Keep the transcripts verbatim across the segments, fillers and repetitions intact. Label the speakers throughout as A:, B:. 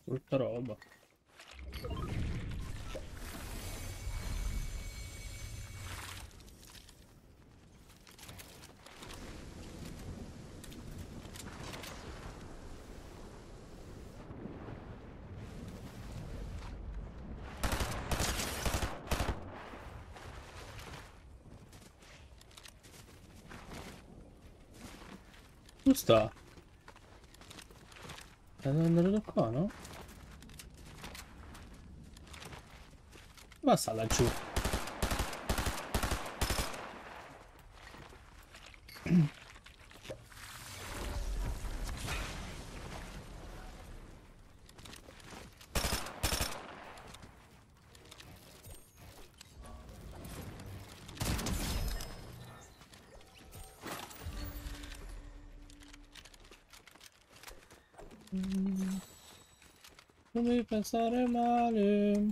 A: Brutta roba. Dove sta? È andato da qua, no? Ma sta laggiù. Non devi pensare male.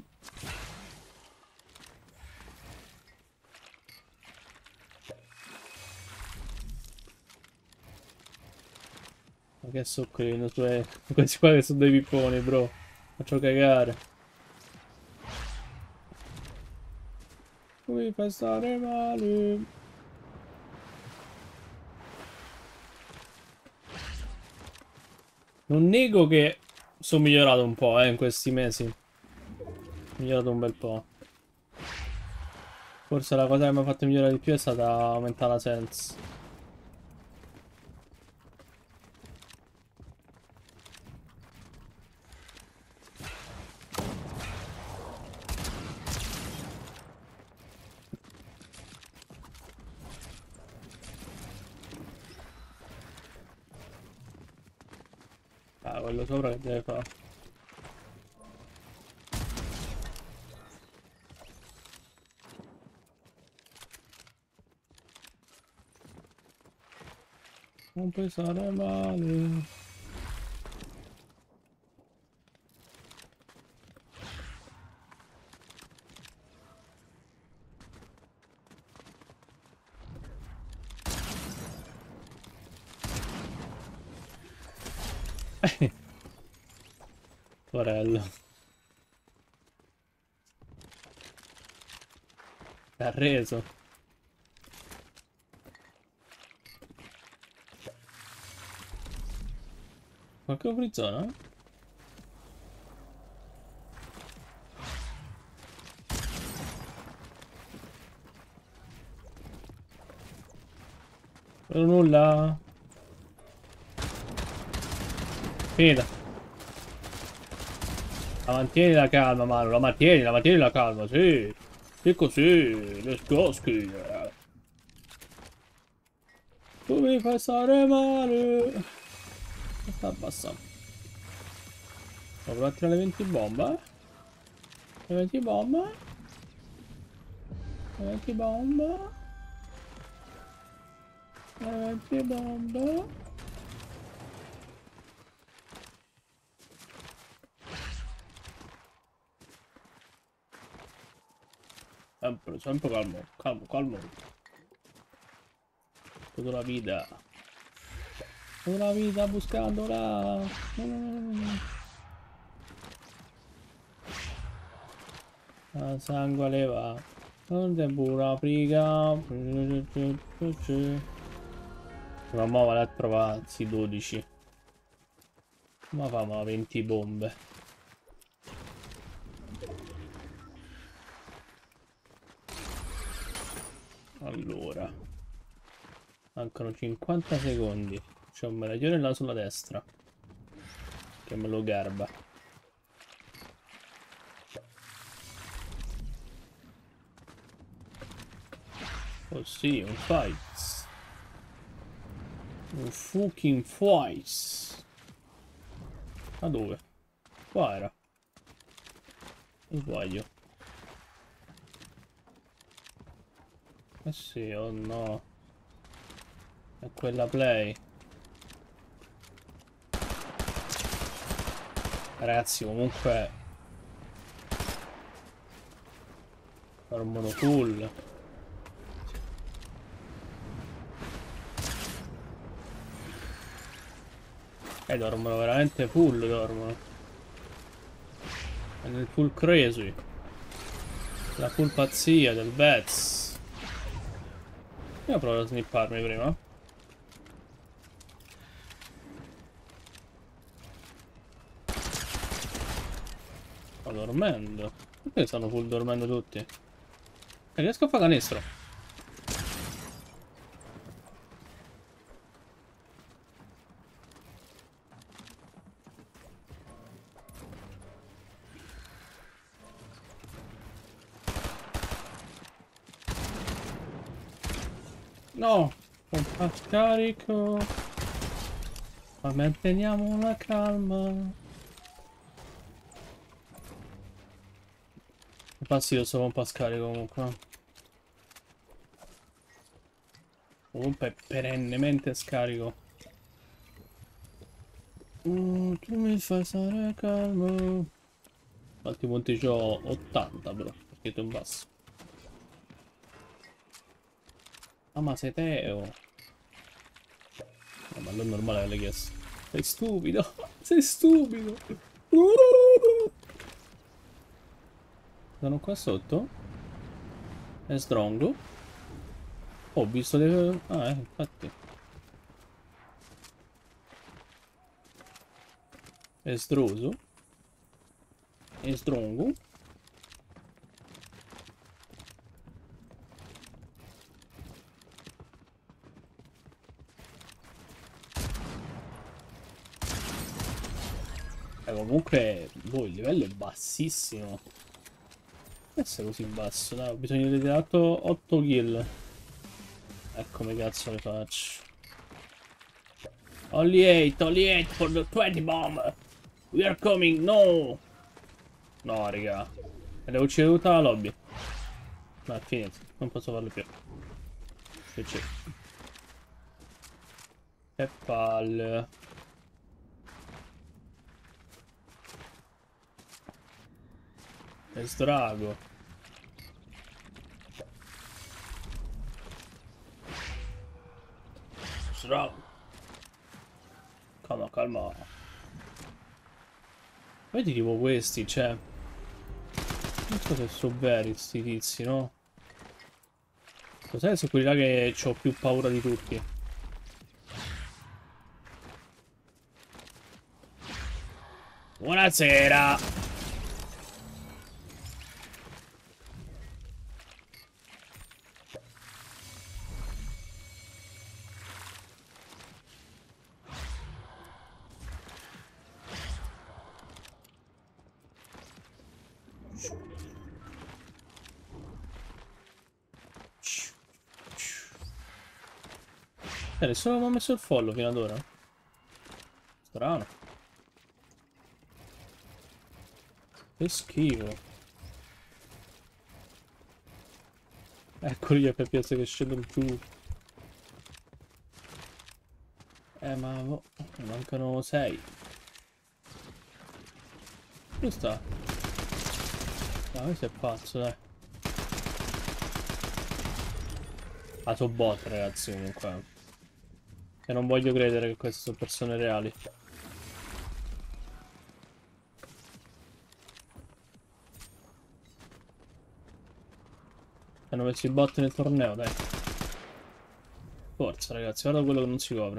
A: Ma che so quelli tuoi. Questi qua che sono dei pipponi, bro. Faccio cagare. Non devi pensare male. Non nego che sono migliorato un po', eh, in questi mesi. Migliorato un bel po'. Forse la cosa che mi ha fatto migliorare di più è stata aumentare la sense. Ah, quello sopra che deve fare? Non pensare male. Porello. Si è arreso. Qualche frizzona? Però nulla. Finita. La mantieni la calma, mano. La mantieni, la mantieni la calma, sì. Sì così. Let's go, ski. Tu mi fai stare male. Sta abbassando. Ho provato a tirare le venti bomba. Le venti bomba. Le venti bomba. Le venti bomba. Sempre, sempre calmo, calmo, calmo. Toda la vida. Toda la vida buscándola. La sangue le va. Non è pura friga. Ma mo vado a trovare sì, dodici. Ma fa ma venti bombe. Allora. Mancano cinquanta secondi. C'è un medaglione là sulla destra. Che me lo garba. Oh sì, un fight. Un fucking fight. Ma dove? Qua era. Non sbaglio. Eh sì, oh no. È quella play. Ragazzi, comunque dormono full. Eh, dormono veramente full, dormono. nel full crazy. La full pazzia del Vez. Io provo a snipparmi prima. Sto dormendo. Perché stanno full dormendo tutti? E riesco a fare canestro. No! Pompa scarico. Ma manteniamo la calma. Passi io sto pompa scarico comunque. Comunque è perennemente scarico. Mm, tu mi fai stare calmo. Quanti punti c'ho? ottanta bro. Perché tu in basso. Ah ma sei Teo. No, ma non è normale che l'hai chiesto. Sei stupido. Sei stupido. Sono qua sotto. È strongo. Oh, ho visto le... Ah, eh, infatti. È stroso. È strongo. Eh, comunque, boh, il livello è bassissimo. Non essere così basso, dai, ho bisogno di otto, otto kill. E come cazzo le faccio? Only eight, only eight for the twenty bomb. We are coming, no! No, raga. E devo uccidere tutta la lobby. No, è finito, non posso farlo più. Che c'è? Che palle. È sdrago. Sdrago. Calma, calma. Vedi tipo questi, cioè. Non so se sono veri sti tizi, no? Cos'è su quelli là che ho più paura di tutti? Buonasera! Eh, nessuno mi ha messo il follow fino ad ora. Strano. Che schifo. Eccoli gli F P S che scendono giù. Eh, ma oh, ne mancano sei. Dove sta? Ah, questo è pazzo, dai. Ah, sono bot, ragazzi, comunque. E non voglio credere che queste sono persone reali. Hanno messo i bot nel torneo, dai. Forza, ragazzi, guarda quello che non si copre.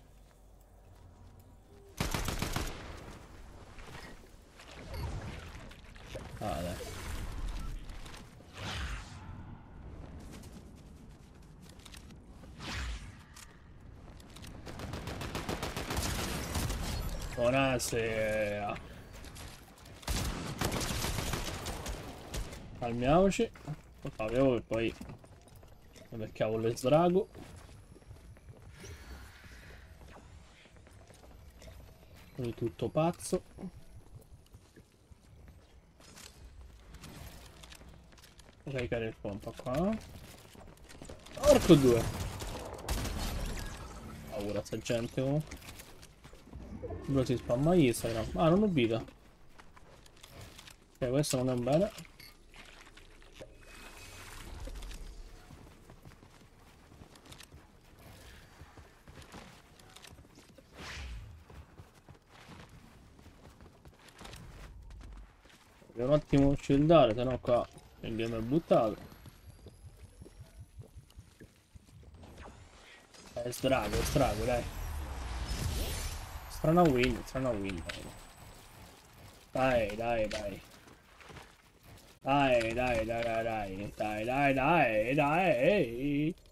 A: Ah, dai. Buonasera. Calmiamoci. Avevo e poi... Dove cavolo è sdrago? Lui tutto pazzo. Devo caricare il pompa qua. Porco due. Paura sta gente comunque. Bro si spamma Instagram. Ah, non ho vita. Ok, questo non è bene. Devo un attimo shieldare, sennò qua il game è buttato. È strago, è strago, dai. Strana win, strana win. Dai, dai, dai. Dai, dai, dai, dai, dai, dai, dai, dai, dai.